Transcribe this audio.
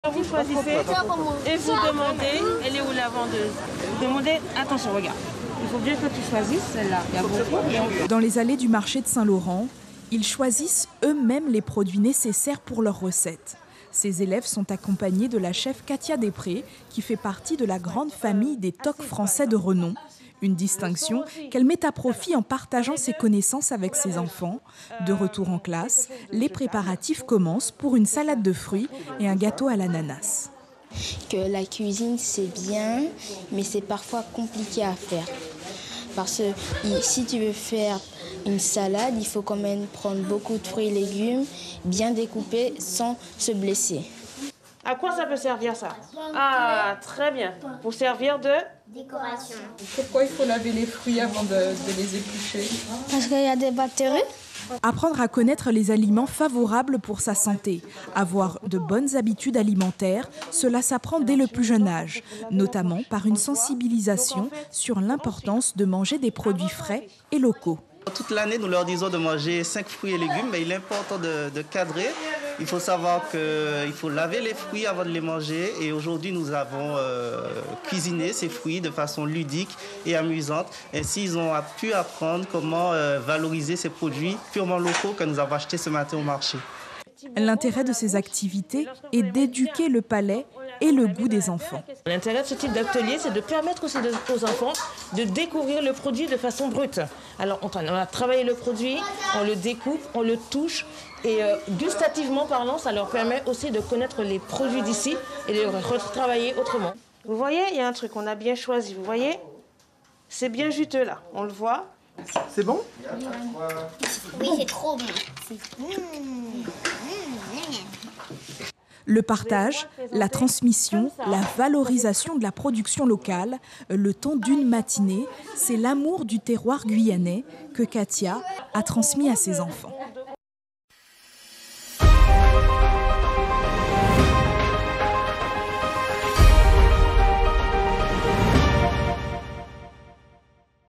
Vous choisissez et vous demandez, elle est où la vendeuse? Vous demandez, attention, regarde, il faut bien que tu choisisses celle-là. Il y a beaucoup. Dans les allées du marché de Saint-Laurent, ils choisissent eux-mêmes les produits nécessaires pour leurs recettes. Ces élèves sont accompagnés de la chef Katia Després, qui fait partie de la grande famille des TOC français de renom. Une distinction qu'elle met à profit en partageant ses connaissances avec ses enfants. De retour en classe, les préparatifs commencent pour une salade de fruits et un gâteau à l'ananas. Que la cuisine c'est bien, mais c'est parfois compliqué à faire. Parce que si tu veux faire une salade, il faut quand même prendre beaucoup de fruits et légumes, bien découpés sans se blesser. À quoi ça peut servir ça? Ah, très bien. Pour servir de décoration. Pourquoi il faut laver les fruits avant de les éplucher? Parce qu'il y a des bactéries. Apprendre à connaître les aliments favorables pour sa santé, avoir de bonnes habitudes alimentaires, cela s'apprend dès le plus jeune âge, notamment par une sensibilisation sur l'importance de manger des produits frais et locaux. Toute l'année, nous leur disons de manger 5 fruits et légumes, mais il est important de cadrer. Il faut savoir qu'il faut laver les fruits avant de les manger. Et aujourd'hui, nous avons cuisiné ces fruits de façon ludique et amusante. Ainsi, ils ont pu apprendre comment valoriser ces produits purement locaux que nous avons achetés ce matin au marché. L'intérêt de ces activités est d'éduquer le palais et le goût des enfants. L'intérêt de ce type d'atelier, c'est de permettre aussi aux enfants de découvrir le produit de façon brute. Alors, on a travaillé le produit, on le découpe, on le touche, et gustativement parlant, ça leur permet aussi de connaître les produits d'ici et de les retravailler autrement. Vous voyez, il y a un truc qu'on a bien choisi, vous voyez? C'est bien juteux là, on le voit. C'est bon? Oui, c'est trop bon. Le partage, la transmission, la valorisation de la production locale, le temps d'une matinée, c'est l'amour du terroir guyanais que Katia a transmis à ses enfants.